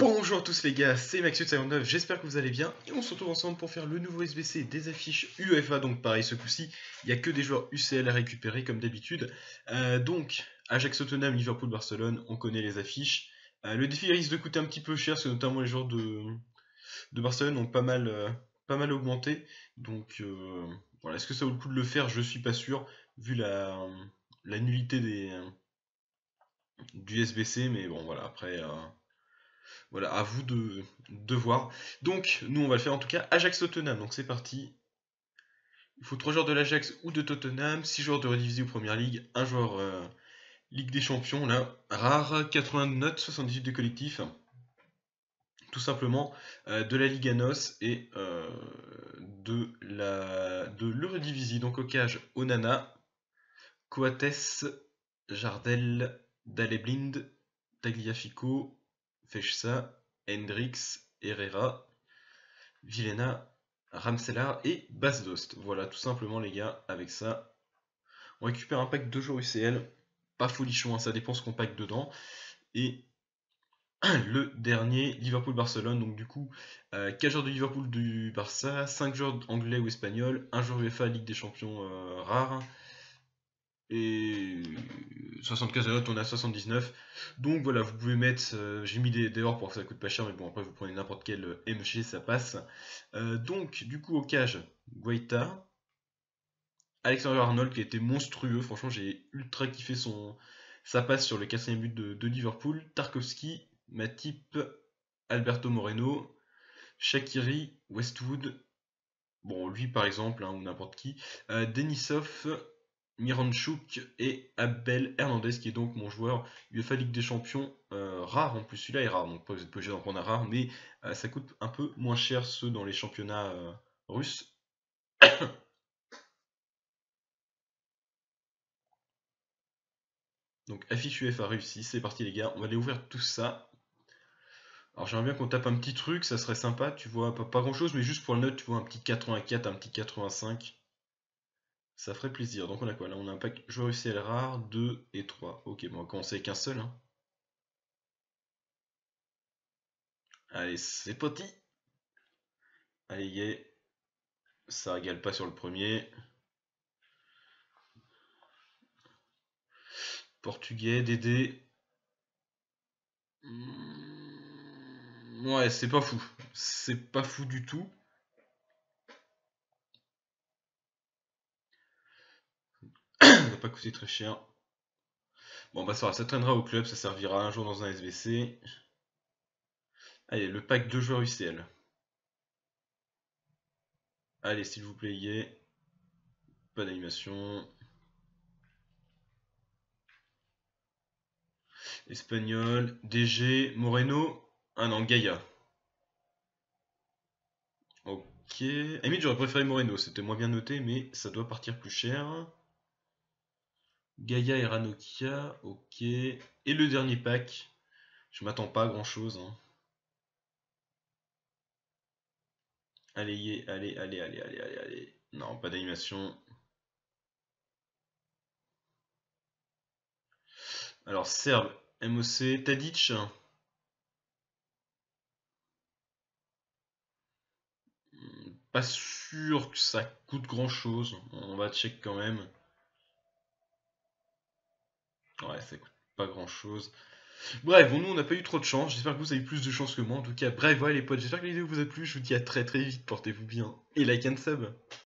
Bonjour à tous les gars, c'est Maxus59, j'espère que vous allez bien et on se retrouve ensemble pour faire le nouveau SBC des affiches UEFA. Donc pareil, ce coup-ci, il n'y a que des joueurs UCL à récupérer comme d'habitude. Donc Ajax, Tottenham, Liverpool, Barcelone, on connaît les affiches. Le défi risque de coûter un petit peu cher parce que notamment les joueurs de Barcelone ont pas mal augmenté. Donc voilà, est-ce que ça vaut le coup de le faire? Je suis pas sûr vu la nullité du SBC, mais bon voilà, après... voilà, à vous de voir. Donc, nous, on va le faire en tout cas. Ajax-Tottenham, donc c'est parti. Il faut 3 joueurs de l'Ajax ou de Tottenham, 6 joueurs de Redivisie ou Première Ligue, un joueur Ligue des Champions, là, rare, 80 notes, 78 de collectif. Tout simplement, de la Liga NOS et de l'Eredivisie. Donc au cage, Onana, Coates, Jardel, Daleblind, Tagliafico, Fechsa, Hendrix, Herrera, Vilena, Ramselaar et Basdost. Voilà, tout simplement les gars, avec ça, on récupère un pack de joueurs UCL. Pas folichon, hein, ça dépend ce qu'on pack dedans. Et le dernier, Liverpool-Barcelone. Donc du coup, 4 joueurs de Liverpool du Barça, 5 joueurs anglais ou espagnols, 1 joueur UEFA Ligue des Champions rare. Et 75 notes, on a 79. Donc voilà, vous pouvez mettre. J'ai mis des dehors pour que ça coûte pas cher, mais bon, après vous prenez n'importe quel MG, ça passe. Donc, du coup, au cage, Guaita, Alexander Arnold qui a été monstrueux. Franchement, j'ai ultra kiffé sa passe sur le 4ème but de Liverpool. Tarkovsky, Matip, Alberto Moreno, Shaqiri, Westwood. Bon, lui par exemple, hein, ou n'importe qui. Denisov, Miranchuk et Abel Hernandez qui est donc mon joueur UEFA Ligue des Champions rare en plus. Celui-là est rare, donc vous êtes pas obligé d'en prendre un rare, mais ça coûte un peu moins cher ceux dans les championnats russes. Donc affiche UEFA réussi, c'est parti les gars, on va aller ouvrir tout ça. Alors j'aimerais bien qu'on tape un petit truc, ça serait sympa, tu vois, pas grand chose, mais juste pour le note, tu vois, un petit 84, un petit 85. Ça ferait plaisir. Donc on a quoi là? On a un pack joueur UCL rare, 2 et 3. Ok, bon, on va commencer avec un seul. Hein. Allez, c'est parti. Allez, yeah. Ça régale pas sur le premier. Portugais, Dédé. Ouais, c'est pas fou. C'est pas fou du tout. Ça va pas coûter très cher. Bon, bah ça traînera au club, ça servira un jour dans un SVC. Allez, le pack de joueurs UCL. Allez, s'il vous plaît, yeah. Pas d'animation. Espagnol, DG, Moreno. Ah non, Gaïa. Ok. Limite, j'aurais préféré Moreno, c'était moins bien noté, mais ça doit partir plus cher. Gaïa et Ranocchia, ok. Et le dernier pack, je m'attends pas à grand chose. Hein. Allez, allez. Non, pas d'animation. Alors, Serbe, MOC, Tadic. Pas sûr que ça coûte grand chose. On va check quand même. Ouais, ça coûte pas grand chose. Bref, bon, nous on n'a pas eu trop de chance. J'espère que vous avez eu plus de chance que moi. En tout cas, bref, voilà les potes. J'espère que la vidéo vous a plu. Je vous dis à très vite. Portez-vous bien. Et like and sub.